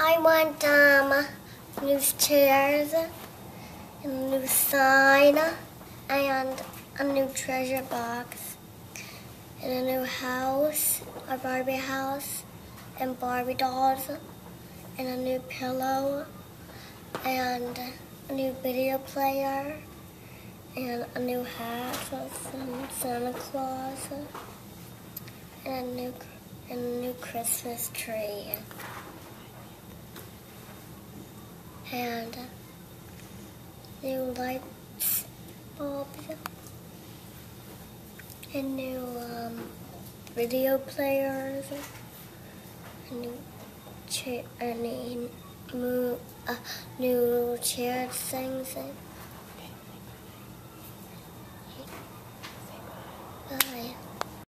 I want new chairs, and a new sign, and a new treasure box, and a new house, a Barbie house, and Barbie dolls, and a new pillow, and a new video player, and a new hat from Santa Claus, and a new Christmas tree, and new lights bulbs, and new video players, and new chair, new chair things.